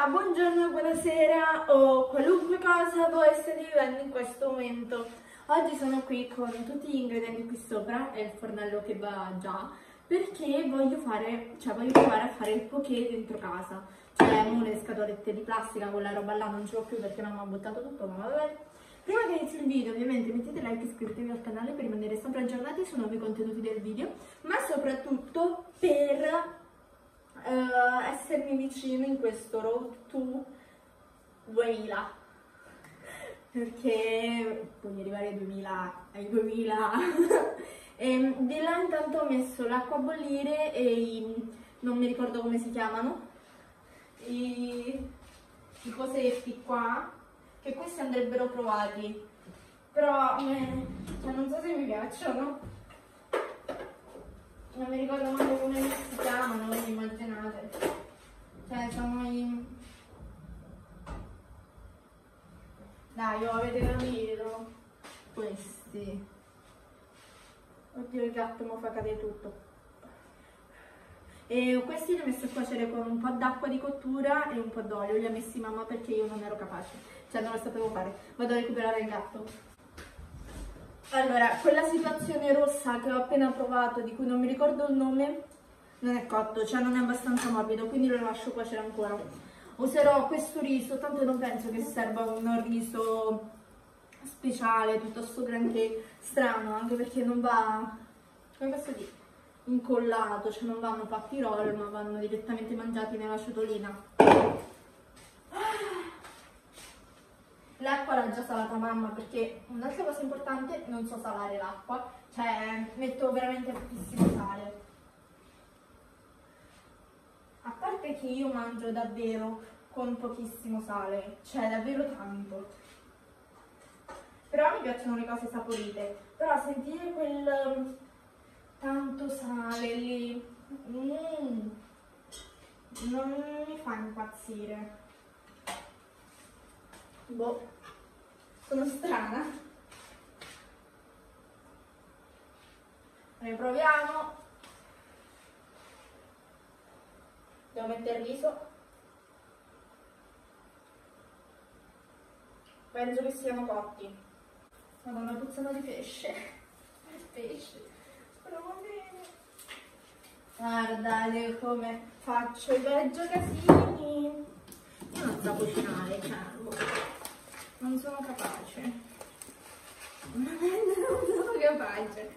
buongiorno, buonasera o qualunque cosa voi state vivendo in questo momento. Oggi sono qui con tutti gli ingredienti qui sopra e il fornello che va già, perché voglio provare a fare il poké dentro casa. Cioè, le scatolette di plastica con la roba là non ce l'ho più perché non ho buttato tutto, ma vabbè. Prima che inizi il video ovviamente mettete like e iscrivetevi al canale per rimanere sempre aggiornati sui nuovi contenuti del video, ma soprattutto per essermi vicino in questo Road to 2000, perché voglio arrivare ai 2000 e di là intanto ho messo l'acqua a bollire e non mi ricordo come si chiamano i cosetti qua, che questi andrebbero provati, però cioè, non so se mi piacciono. Non mi ricordo manco come si chiamano, non immaginate. Cioè, sono i... Dai, avete capito? Questi. Oddio, il gatto mi fa cadere tutto. E questi li ho messi a cuocere con un po' d'acqua di cottura e un po' d'olio. Li ha messi mamma perché io non ero capace. Cioè, non lo sapevo fare. Vado a recuperare il gatto. Allora, quella situazione rossa che ho appena provato, di cui non mi ricordo il nome, non è cotto, cioè non è abbastanza morbido, quindi lo lascio cuocere ancora. Userò questo riso, tanto non penso che serva un riso speciale, piuttosto granché strano, anche perché non va, come posso dire, incollato, cioè non vanno fatti i roll, ma vanno direttamente mangiati nella ciotolina. L'acqua l'ha già salata mamma, perché un'altra cosa importante, non so salare l'acqua, cioè metto veramente pochissimo sale. A parte che io mangio davvero con pochissimo sale, cioè davvero tanto. Però mi piacciono le cose saporite, però sentire quel tanto sale lì, non mi fa impazzire. Boh, sono strana. Riproviamo. Devo mettere il riso. Penso che siano cotti. Madonna, puzzano di pesce. Pesce. Però va bene. Guardate come faccio i peggio casini. Io non so cucinare, cioè, non sono capace. Non sono capace.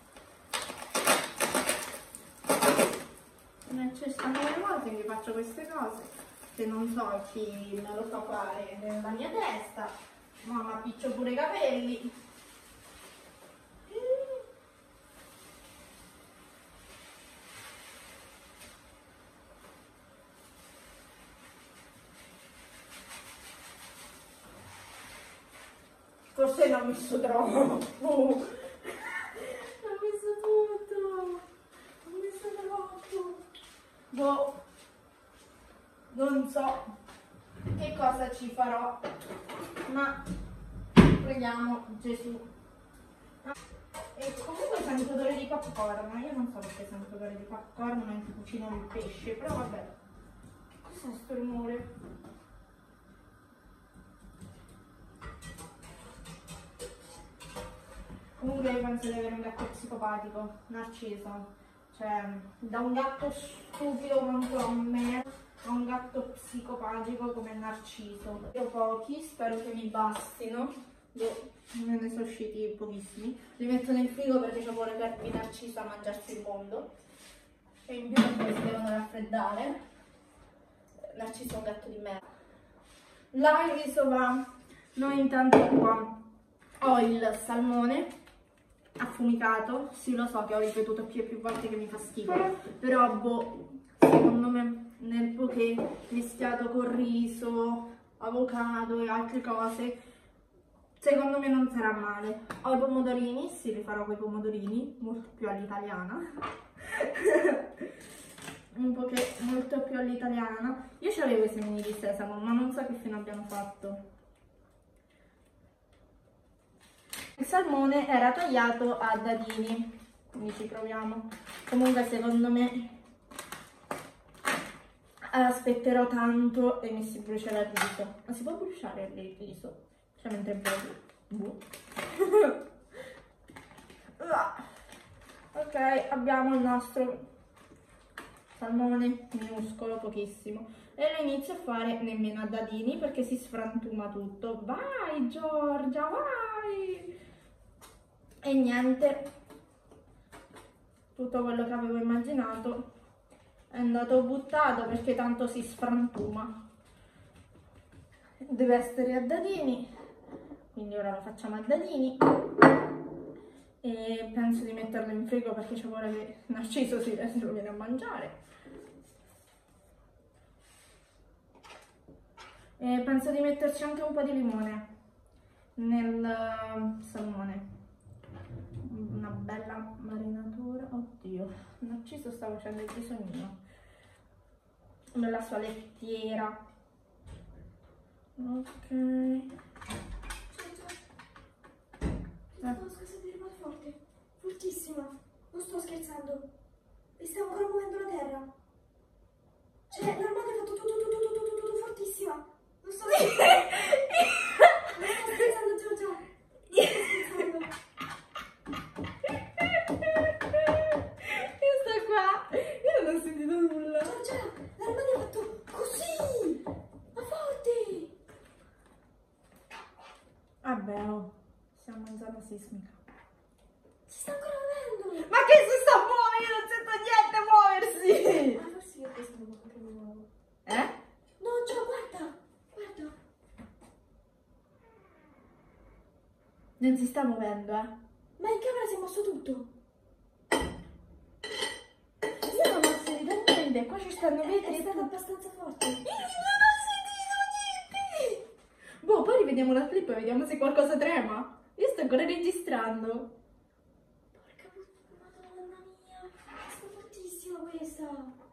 Ci stanno le volte che faccio queste cose che non so chi me lo fa fare nella mia testa. Mamma, appiccio pure i capelli. Forse l'ho messo troppo. L'ho messo tutto. L'ho messo troppo. Boh. Non so che cosa ci farò, ma preghiamo Gesù. E comunque sento odore di popcorn. Io non so perché sento odore di popcorn mentre cucino il pesce, però vabbè. Cos'è sto rumore? Comunque io penso di avere un gatto psicopatico, Narciso. Cioè, da un gatto stupido quanto a me, a un gatto psicopatico come Narciso. Io ho pochi, spero che mi bastino. Me ne sono usciti pochissimi. Li metto nel frigo perché ci vuole per Narciso a mangiarsi il mondo. E in più poi si devono raffreddare. Narciso è un gatto di merda. Là il riso va. Noi intanto qua ho il salmone affumicato, sì lo so che ho ripetuto più e più volte che mi fa schifo, però boh, secondo me nel poké mischiato con riso, avocado e altre cose, secondo me non sarà male. Ho i pomodorini, sì, li farò con i pomodorini, molto più all'italiana. Un poké molto più all'italiana. Io c'avevo i semini di sesamo, ma non so che fine abbiano fatto. Il salmone era tagliato a dadini, quindi ci proviamo. Comunque secondo me aspetterò tanto e mi si brucerà il riso. Ma si può bruciare il riso? Cioè mentre boh. Ok, abbiamo il nostro salmone minuscolo, pochissimo. E lo inizio a fare nemmeno a dadini perché si sfrantuma tutto. Vai Giorgia, vai! E niente, tutto quello che avevo immaginato è andato buttato perché tanto si sfrantuma. Deve essere a dadini, quindi ora lo facciamo a dadini. E penso di metterlo in frigo perché c'è ora che Narciso se lo viene a mangiare. E penso di metterci anche un po' di limone nel salmone. Una bella marinatura. Oddio, Narciso sta facendo il bisogno nella sua lettiera. Ok. Scusa, di rimane forte, fortissima, non sto scherzando, e stiamo ancora muovendo la terra, cioè l'armadio ha fatto tutto fortissima, non sto scherzando, Giorgio, non sto scherzando. Io sto qua, io non ho sentito nulla. Giorgia, l'armadio ha fatto così, ma forte. Vabbè, oh, siamo in zona sismica. Si sta ancora muovendo. Ma che si sta muovendo? Non sento niente muoversi! Ah, forse io questo devo anche di nuovo. Eh? No, Gio, guarda, guarda. Non si sta muovendo, eh? Ma in camera si è mosso tutto. Io non ho sentito niente, qua ci stanno È vetri e stato tutto. abbastanza forte. Io non ho sentito niente! Boh, poi rivediamo la clip e vediamo se qualcosa trema. Io sto ancora registrando. Porca madonna mia, è stata fortissima questa.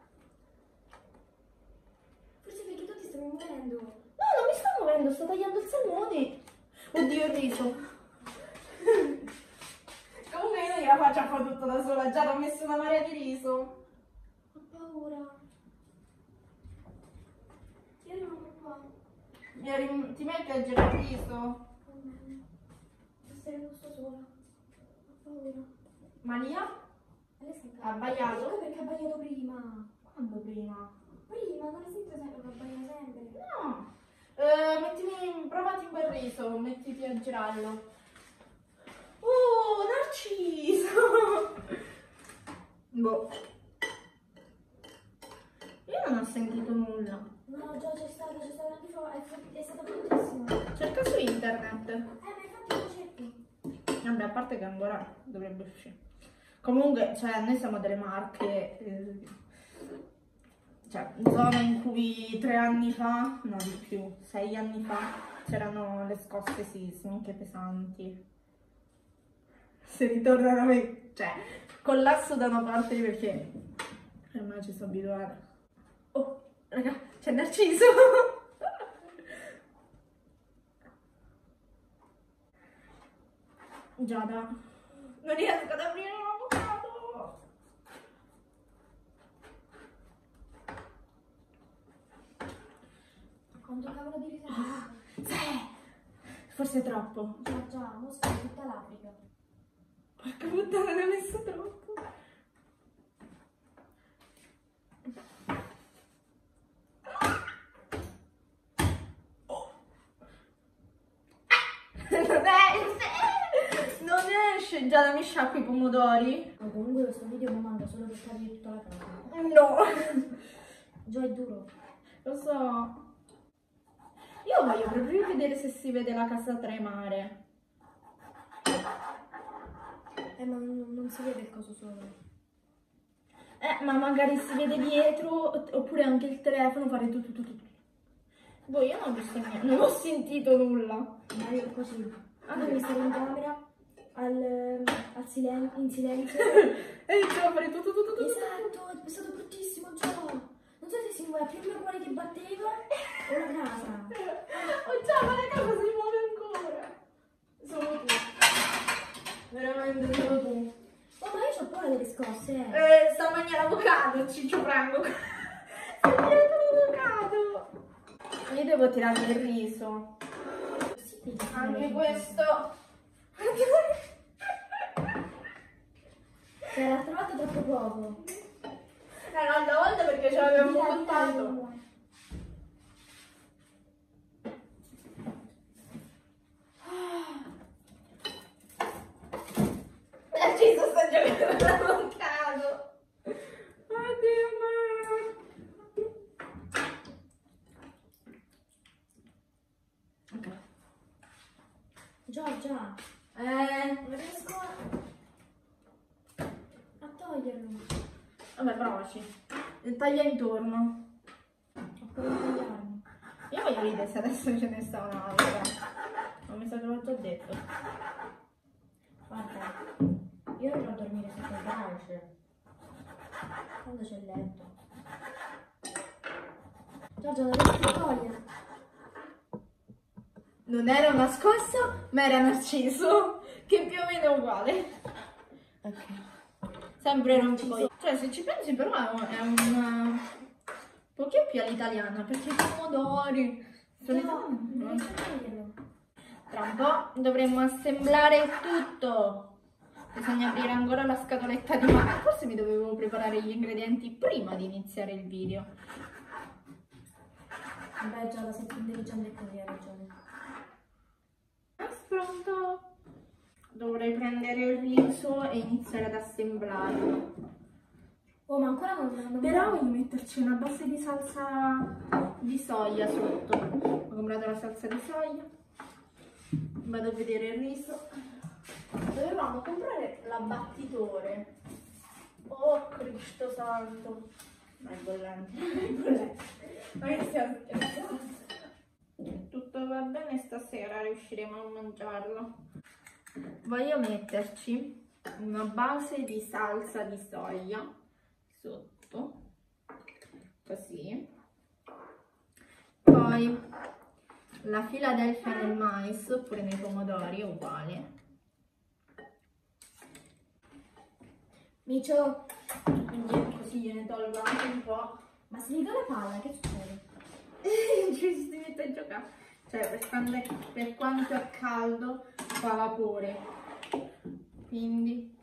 Forse perché tu ti stai muovendo. No, non mi sto muovendo, sto tagliando il salmone. Oddio, il riso. Comunque io non gliela faccio a fare tutto da sola, già l'ho messo una marea di riso. Ho paura. Io rimango qua. Ti metti a girare il riso? Va bene. Non sto sola. Ho paura. Maria? Lei sta in Ha camera. sbagliato? Ecco perché ha sbagliato prima. Quando prima? Prima, non hai sentito sempre che sbaglia sempre. No. Provati in quel riso, mettiti a girarlo. Oh, Narciso! Boh. Io non ho sentito nulla. No, già c'è stato anche è stato fortissimo. Cerca su internet. Ma infatti lo cerchi. Vabbè, a parte che ancora dovrebbe uscire. Comunque, cioè, noi siamo delle Marche, cioè, zona in cui 3 anni fa, no di più, 6 anni fa, c'erano le scosse sismiche pesanti. Se ritornano a me, cioè, collasso da una parte perché ormai ci sono abituata. Oh, raga, c'è Narciso! Giada, non riesco ad aprire l'avocado! Quanto cavolo di riserva? Sì! Forse è troppo. Già, Mosca è tutta l'Africa. Porca puttana, ne ho messo troppo. Non esce, Giada, mi sciacqui i pomodori? Ma comunque questo video mi manda solo per fargli tutta la casa. No! Già è duro. Lo so. Io voglio proprio vedere se si vede la casa tremare. Ma non si vede il coso solo. Ma magari si vede dietro, oppure anche il telefono fare tutto. Boh, io non ho visto niente, non ho sentito nulla. Ma io così. Ah, Devi stare in camera in silenzio. E iniziamo a fare tutto. Esatto, è stato bruttissimo, Gio. Non so se si muove più il mio cuore che batteva o la casa. Oh già, ma la casa si muove ancora. Solo tu. Veramente solo tu. Oh, ma io ho paura delle scosse, Sta a mangiare avocado, ciccio frango. Sta dietro. devo tirare il riso. Anche questo. Se l'ha trovato troppo poco. Un'altra volta perché ce l'avevo buttato. Narciso sta giocando allontato. Oddio mio. Ok. Giorgia, non riesco a toglierlo. Vabbè, provaci. Taglia intorno. Ho paura di tagliarlo. Io voglio vedere se adesso ce ne sta un'altra. Non mi sa che l'ho già detto. Guarda, io andrò a dormire sotto il garage. Quando c'è il letto. Giorgia, non riesco a togliere. Non era una scossa, ma era Narciso, che più o meno è uguale. Ok. Sempre Narciso. Cioè, se ci pensi però è un pochino più all'italiana, perché i pomodori sono italiani. Non riesco a toglierlo. Tra un po' dovremmo assemblare tutto. Bisogna aprire ancora la scatoletta di mano. Forse mi dovevo preparare gli ingredienti prima di iniziare il video. Beh, Giorgia, sei più intelligente così, hai ragione. Pronto? Dovrei prendere il riso e iniziare ad assemblarlo. Oh, ma ancora non Però voglio metterci una base di salsa di soia sotto. Ho comprato la salsa di soia. Vado a vedere il riso. Dovevamo comprare l'abbattitore. Oh Cristo santo. Ma è bollente. È bollente. Ma che stiamo scherzando? Tutto va bene stasera, riusciremo a mangiarlo. Voglio metterci una base di salsa di soia sotto, così. Poi la Philadelphia nel mais oppure nei pomodori è uguale. Micio, Quindi così gliene tolgo anche un po'. ma se gli do la palla, che succede? Ci si mette a giocare. Cioè per quanto è caldo fa vapore. Quindi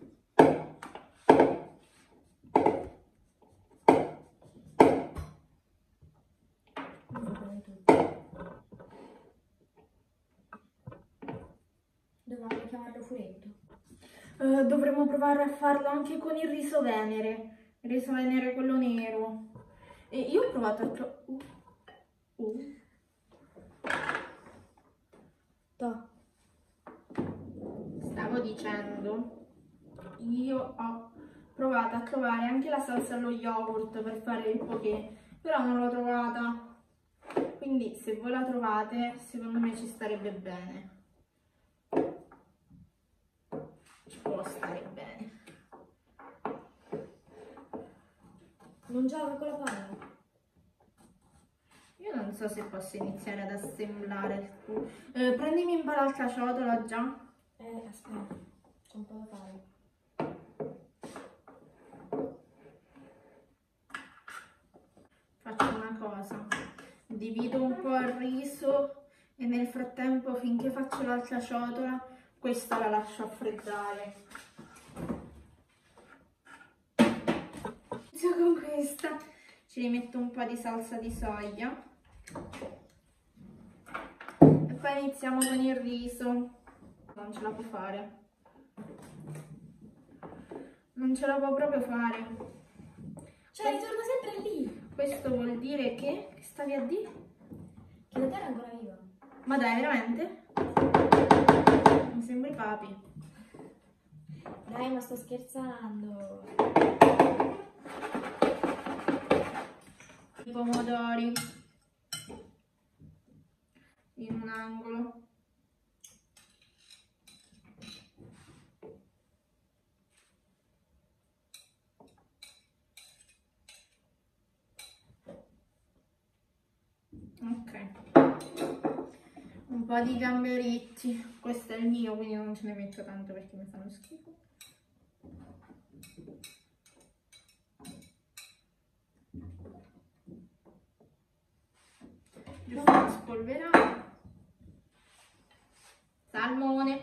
Dovevamo chiamarlo furetto. dovremmo provare a farlo anche con il riso venere. Il riso venere quello nero. E io ho provato a To. Stavo dicendo, io ho provato a trovare anche la salsa allo yogurt per fare il poké, però non l'ho trovata. Quindi se voi la trovate, secondo me ci starebbe bene. Ci può stare bene. Non gioca con la palla. Io non so se posso iniziare ad assemblare. Prendimi in palla l'altra ciotola già. Aspetta, c'è un po' da fare. Faccio una cosa. Divido un po' il riso e nel frattempo, finché faccio l'altra ciotola, questa la lascio a freddare. Inizio con questa. Ci rimetto un po' di salsa di soia. E poi iniziamo con il riso. Non ce la può fare. Non ce la può proprio fare. Cioè, ritorna sempre lì. Questo vuol dire che stavi a dire? Che la terra è ancora viva. Ma dai, veramente? Mi sembri papi. Dai, ma sto scherzando. I pomodori in un angolo. Ok, un po' di gamberetti. Questo è il mio, quindi non ce ne metto tanto perché mi fanno schifo. giusto da spolverare. Salmone.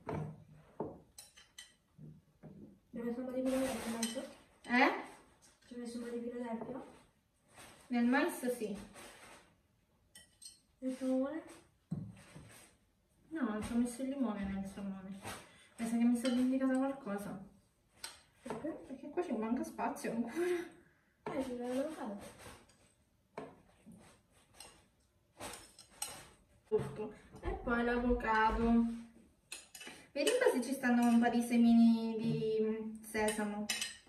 Ci ho messo un po' di vino d'erba, penso. Ci ho messo un po' di vino d'erba. Nel mais sì. Il salmone? No, non ci ho messo il limone nel salmone. Mi sa che mi sta dimenticata qualcosa. Perché? Perché qua ci manca spazio ancora. Ci devo fare. Tutto. E poi l'avocado. Vedi qua se ci stanno un po' di semini di sesamo.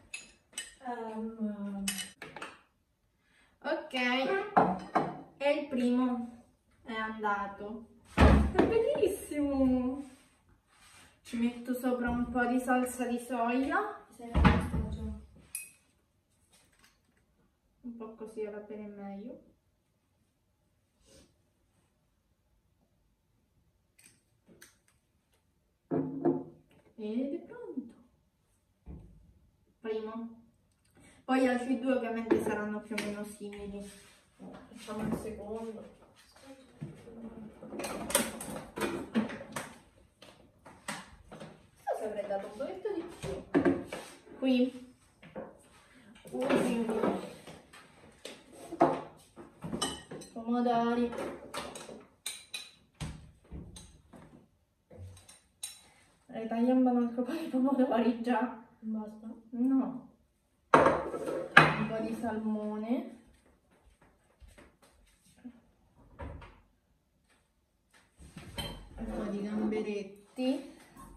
Ok. E il primo è andato. È bellissimo. Ci metto sopra un po' di salsa di soia. Un po' così alla bene meglio. Ed è pronto. Primo. Poi gli altri due ovviamente saranno più o meno simili. Facciamo il secondo. Forse avrei dato un pochetto di più. Qui usi pomodori. Tagliamo un altro po' di pomodori già. Basta. No. Un po' di salmone. Un po' di gamberetti.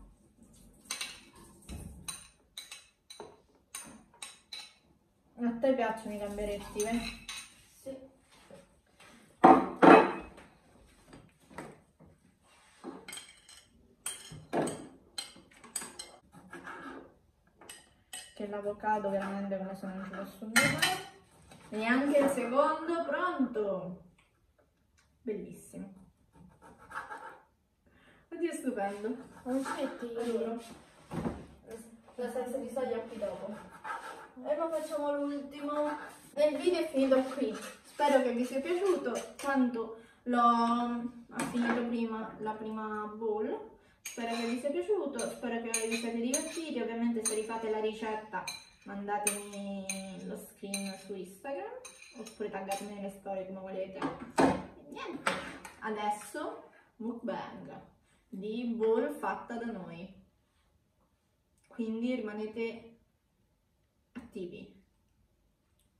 A te piacciono i gamberetti, vero? Sì. Che l'avocado veramente come se non ci posso andare. E anche il secondo pronto. Bellissimo. Oddio, è stupendo. Non ci metti la salsa di soia qui dopo. E poi facciamo l'ultimo. E il video è finito qui. Spero che vi sia piaciuto. Tanto ho finito prima la prima bowl. Spero che vi sia piaciuto, spero che vi siate divertiti. Ovviamente se rifate la ricetta mandatemi lo screen su Instagram oppure taggatemi nelle storie come volete. E niente, adesso mukbang di bowl fatta da noi, quindi rimanete attivi.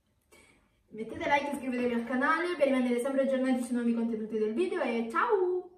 Mettete like e iscrivetevi al canale per rimanere sempre aggiornati sui nuovi contenuti del video e ciao!